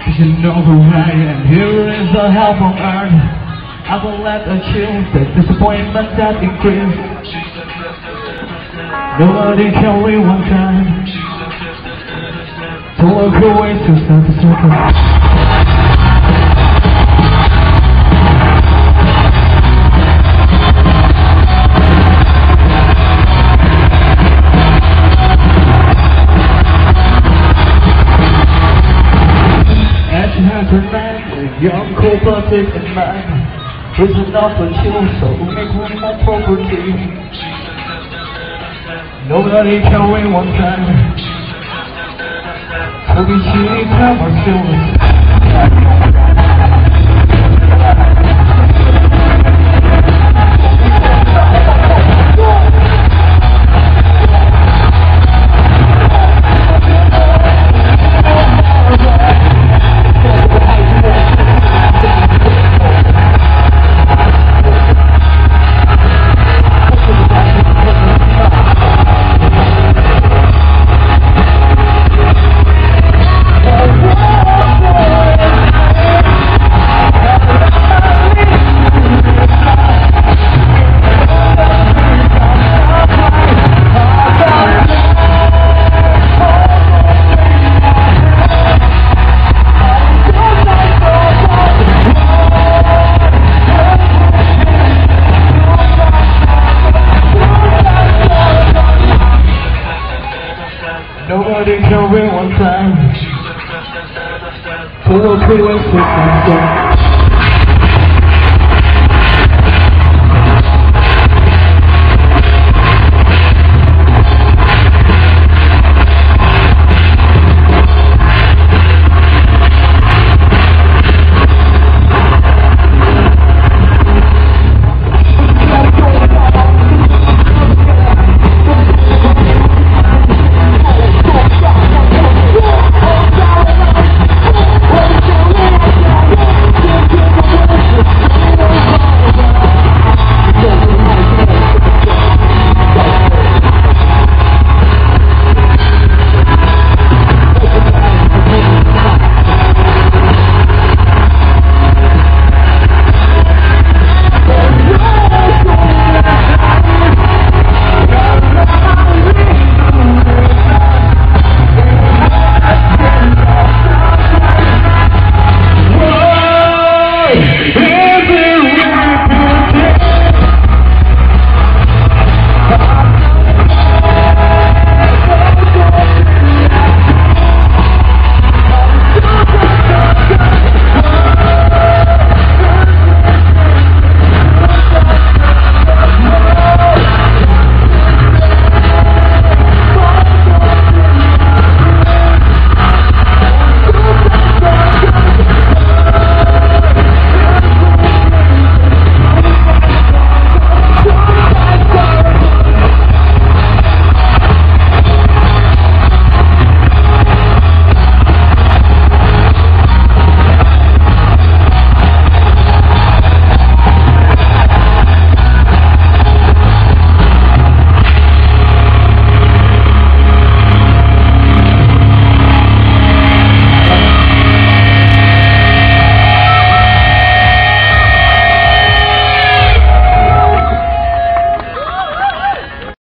You know who I am. Here is the hell from earth. I will let the chills, the disappointment that increase. Nobody can wait one time to walk away to start the circus. Young, cold-blooded and mad, with enough of chill, so make room for property. Nobody can win one time, so we should have ourselves. Nobody can win one time, so we'll play with